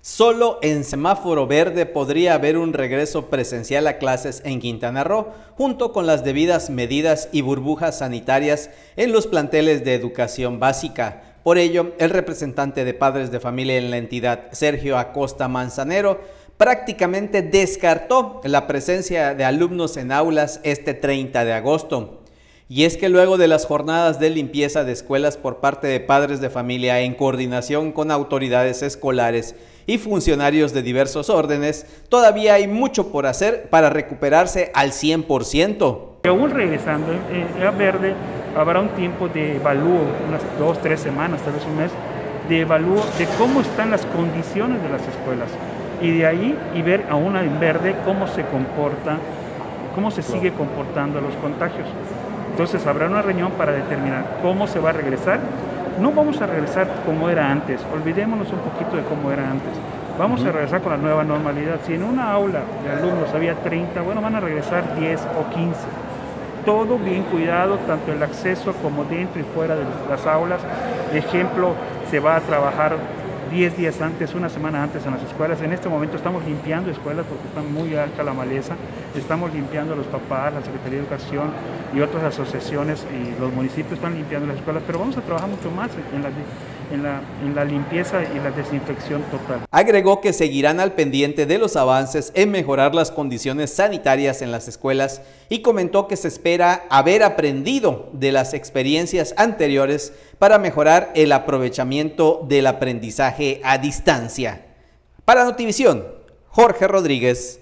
Solo en semáforo verde podría haber un regreso presencial a clases en Quintana Roo, junto con las debidas medidas y burbujas sanitarias en los planteles de educación básica. Por ello, el representante de padres de familia en la entidad, Sergio Acosta Manzanero, prácticamente descartó la presencia de alumnos en aulas este 30 de agosto. Y es que luego de las jornadas de limpieza de escuelas por parte de padres de familia en coordinación con autoridades escolares y funcionarios de diversos órdenes, todavía hay mucho por hacer para recuperarse al 100%. Aún regresando, en verde habrá un tiempo de evalúo, unas 2 o 3 semanas, tal vez un mes, de evalúo de cómo están las condiciones de las escuelas. Y de ahí, y ver aún en verde cómo se comporta, cómo se sigue comportando los contagios. Entonces habrá una reunión para determinar cómo se va a regresar. No vamos a regresar como era antes, olvidémonos un poquito de cómo era antes. Vamos a regresar con la nueva normalidad. Si en una aula de alumnos había 30, bueno, van a regresar 10 o 15. Todo bien cuidado, tanto el acceso como dentro y fuera de las aulas. Ejemplo, se va a trabajar 10 días antes, una semana antes en las escuelas. En este momento estamos limpiando escuelas porque está muy alta la maleza. Estamos limpiando a los papás, la Secretaría de Educación y otras asociaciones, y los municipios están limpiando las escuelas, pero vamos a trabajar mucho más en la limpieza y la desinfección total. Agregó que seguirán al pendiente de los avances en mejorar las condiciones sanitarias en las escuelas y comentó que se espera haber aprendido de las experiencias anteriores para mejorar el aprovechamiento del aprendizaje a distancia. Para Notivisión, Jorge Rodríguez.